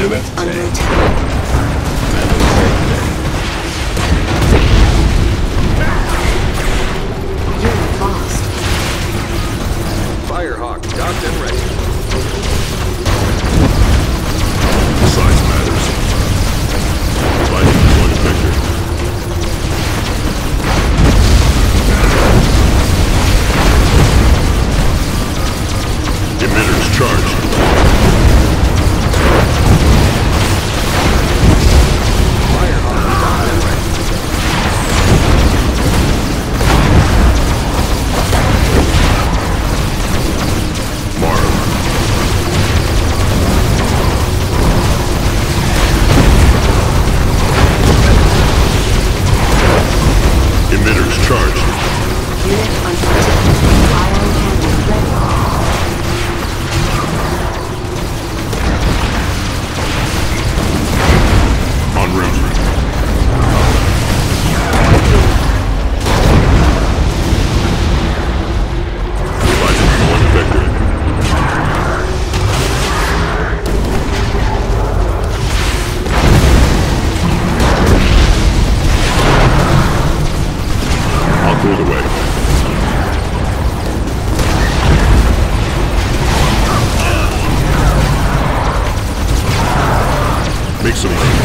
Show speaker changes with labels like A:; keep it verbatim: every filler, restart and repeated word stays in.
A: Unit under attack. Unit lost.
B: Firehawk, docked and ready.
C: Size matters. Fighting is one victor. Emitters charged.
B: Firehawk, docked and ready.
C: Marv. Emitters charged.
A: Unit under attack. Ion cannon ready.
C: En route. Fighting is one victor. I'll clear the way. Make some room.